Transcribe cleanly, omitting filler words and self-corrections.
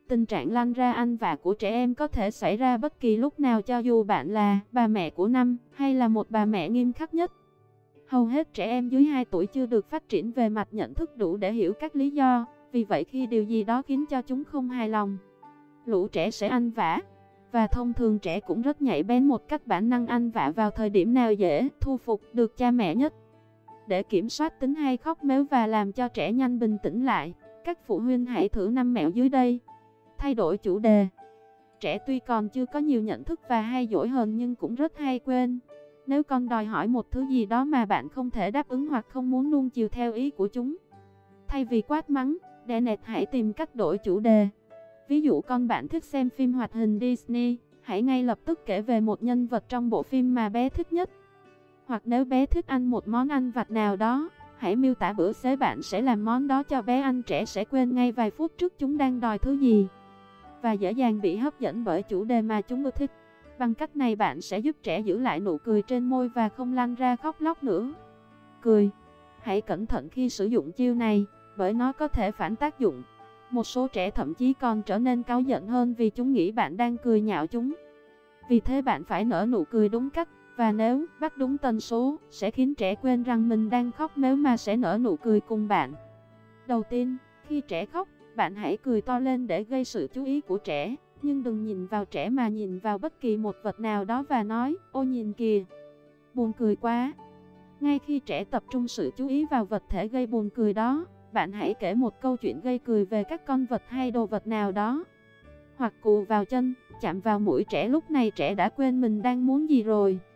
Tình trạng lăn ra ăn vạ của trẻ em có thể xảy ra bất kỳ lúc nào, cho dù bạn là bà mẹ của năm hay là một bà mẹ nghiêm khắc nhất. Hầu hết trẻ em dưới 2 tuổi chưa được phát triển về mặt nhận thức đủ để hiểu các lý do, vì vậy khi điều gì đó khiến cho chúng không hài lòng, lũ trẻ sẽ ăn vạ. Và thông thường trẻ cũng rất nhạy bén một cách bản năng ăn vạ vào thời điểm nào dễ thu phục được cha mẹ nhất. Để kiểm soát tính hay khóc mếu và làm cho trẻ nhanh bình tĩnh lại, các phụ huynh hãy thử 5 mẹo dưới đây. Thay đổi chủ đề. Trẻ tuy còn chưa có nhiều nhận thức và hay dỗi hờn nhưng cũng rất hay quên. Nếu con đòi hỏi một thứ gì đó mà bạn không thể đáp ứng hoặc không muốn nuông chiều theo ý của chúng, thay vì quát mắng, đè nạt, hãy tìm cách đổi chủ đề. Ví dụ con bạn thích xem phim hoạt hình Disney, hãy ngay lập tức kể về một nhân vật trong bộ phim mà bé thích nhất. Hoặc nếu bé thích ăn một món ăn vặt nào đó, hãy miêu tả bữa xế bạn sẽ làm món đó cho bé ăn. Trẻ sẽ quên ngay vài phút trước chúng đang đòi thứ gì và dễ dàng bị hấp dẫn bởi chủ đề mà chúng ưa thích. Bằng cách này bạn sẽ giúp trẻ giữ lại nụ cười trên môi và không lăn ra khóc lóc nữa. Cười. Hãy cẩn thận khi sử dụng chiêu này, bởi nó có thể phản tác dụng. Một số trẻ thậm chí còn trở nên cáu giận hơn vì chúng nghĩ bạn đang cười nhạo chúng. Vì thế bạn phải nở nụ cười đúng cách, và nếu bắt đúng tần số, sẽ khiến trẻ quên rằng mình đang khóc mếu mà sẽ nở nụ cười cùng bạn. Đầu tiên, khi trẻ khóc, bạn hãy cười to lên để gây sự chú ý của trẻ, nhưng đừng nhìn vào trẻ mà nhìn vào bất kỳ một vật nào đó và nói, ôi nhìn kìa, buồn cười quá. Ngay khi trẻ tập trung sự chú ý vào vật thể gây buồn cười đó, bạn hãy kể một câu chuyện gây cười về các con vật hay đồ vật nào đó. Hoặc cù vào chân, chạm vào mũi trẻ, lúc này trẻ đã quên mình đang muốn gì rồi.